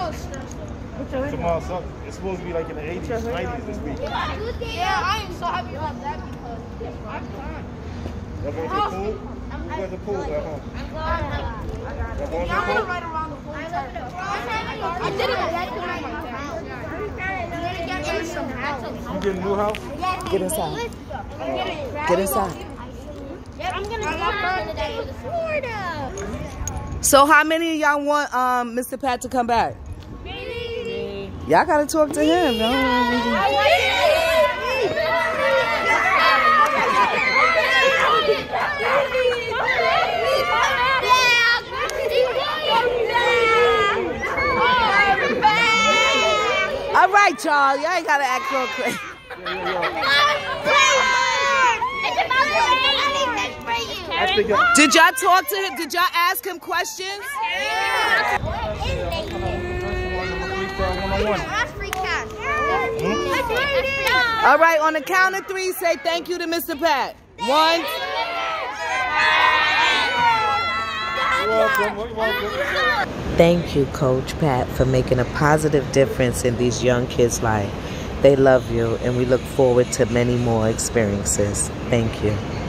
Tomorrow, so it's supposed to be like in the 80s, 90s this week. Yeah, I am so happy about that because I'm fine. Y'all going to the pool? Who got the pool at home? Y'all going to the I'm gonna pool? ride around the whole entire I did it like You getting a new house? Get inside. Get inside. I'm gonna go to Florida. So how many of y'all want Mr. Pat to come back? Y'all gotta talk to him. No? All right, y'all. Y'all ain't gotta act so crazy. Did y'all talk to him? Did y'all ask him questions? All right, on the count of 3, say thank you to Mr. Pat. 1. Thank you, Coach Pat, for making a positive difference in these young kids' life. They love you, and we look forward to many more experiences. Thank you.